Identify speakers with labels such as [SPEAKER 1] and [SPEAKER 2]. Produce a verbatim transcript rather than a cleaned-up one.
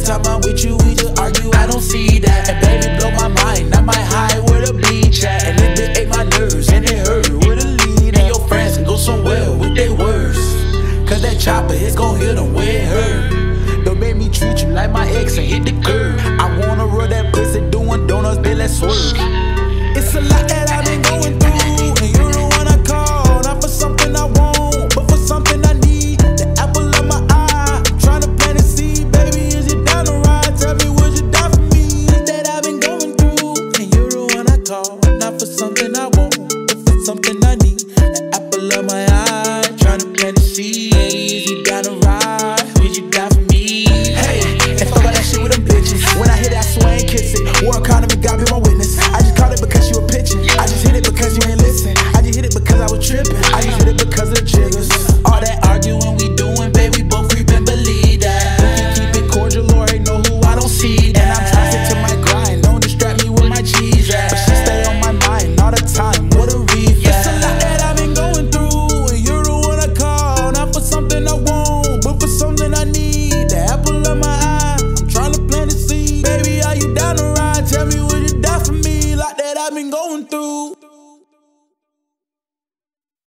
[SPEAKER 1] time I'm with you, we just argue, I don't see that. And baby, blow my mind, I might hide where the beach at. And it bit ate my nerves, and it hurt with a lead. And your friends can go somewhere with their words, cause that chopper is gon' hit them where it hurt. Don't make me treat you like my ex and hit the curb. I wanna rub that pussy doing donuts, bitch, let's swerve. It's a lot that I've been going through, and you're the one I call, not for something I want, but for something I need. The apple of my eye, I'm trying to plant a seed. Baby, is you down the ride? Tell me, would you die for me? It's that I've been going through, and you're the one I call, not for something I want, but for something I need. The apple of my eye, trying to plant a seed. Baby, is you down the ride? Would you die for me? Hey, and fuck all that shit with them bitches. When I hit it, I swear I ain't kiss it. War economy, God be my witness. I just caught it because you were pitching. I just hit it because you ain't listen. I just hit it because I was tripping. I just hit it because of the jiggers. All that arguing we doing, babe, we both creeping, believe that. We can keep it cordial, Lord, ain't know who I don't see that. And I'm trying to stick to my grind, don't distract me with my cheese at. But she stay on my mind all the time, what a reef. It's a lot that I've been going through, and you're the one I call, not for something I want, but for something I need. The apple of my eye, I'm trying to plant a seed. Baby, are you down the ride? Tell me, would you die for me? Like that I've been going through.